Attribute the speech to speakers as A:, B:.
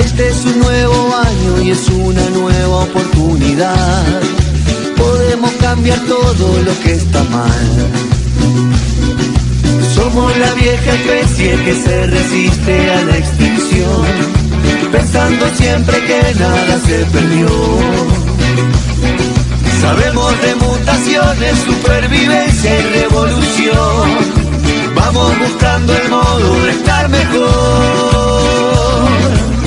A: Este es un nuevo año y es una nueva oportunidad. Podemos cambiar todo lo que está mal. Somos la vieja especie que se resiste a la extinción, pensando siempre que nada se perdió. Sabemos de mutaciones, supervivencia y revolución. Vamos buscando el modo de estar mejor.